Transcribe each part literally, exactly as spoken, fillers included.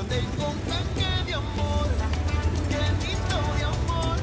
tengo un tanque de amor, llenito de amor.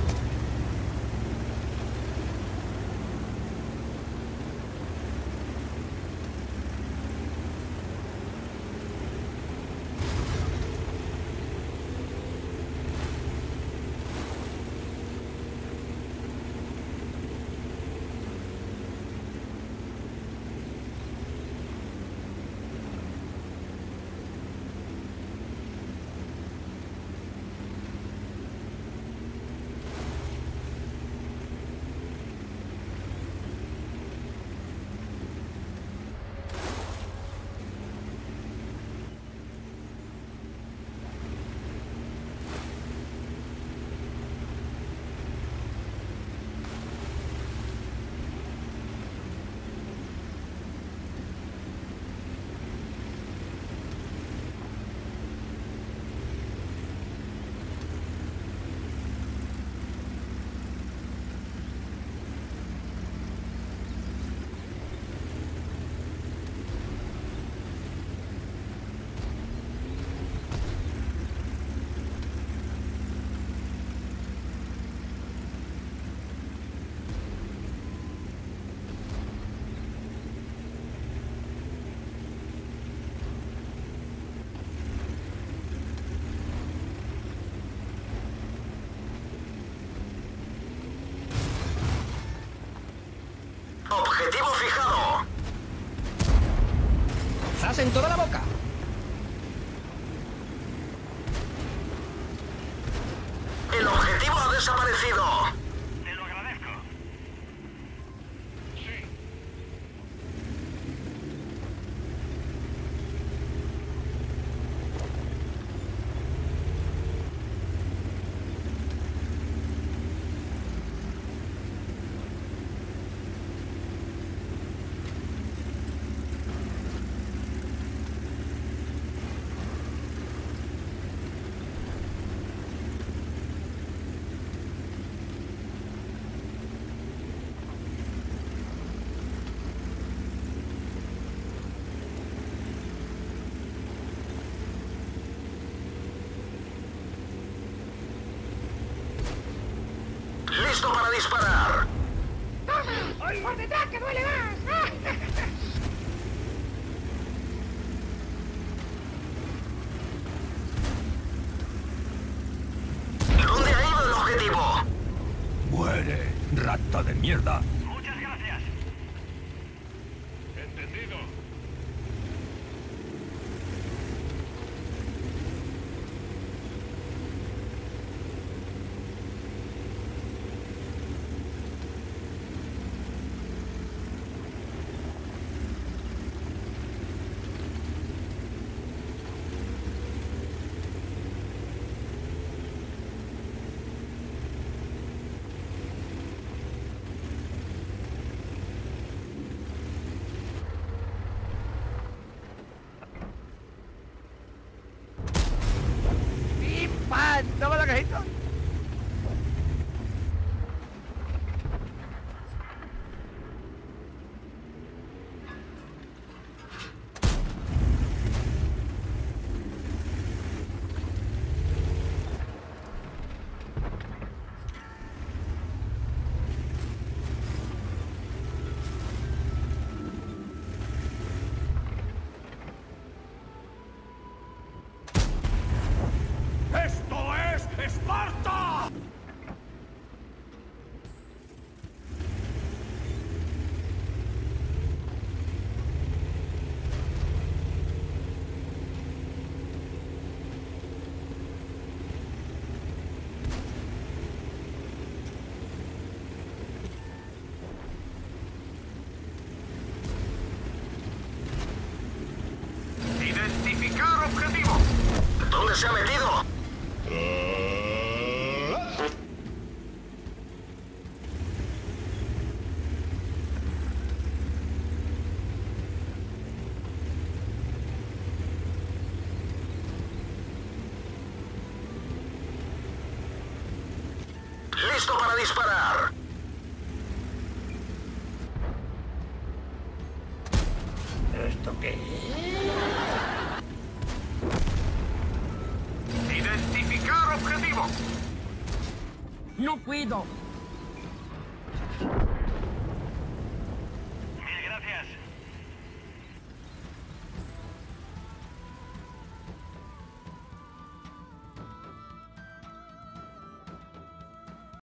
Objetivo fijado. ¡Zas en toda la boca! El objetivo ha desaparecido. Te lo agradezco. Sí. Listo para disparar. ¡Toma! ¡Por detrás que duele más! ¿Dónde ha ido el objetivo? ¡Muere, rata de mierda! Muchas gracias. Entendido. ¡Pim, pam! ¡Toma la cajita! ¡Esto es Esparta! Identificar objetivo. ¿Dónde se ha metido? Listo para disparar. ¿Esto qué es? objetivo! No puedo.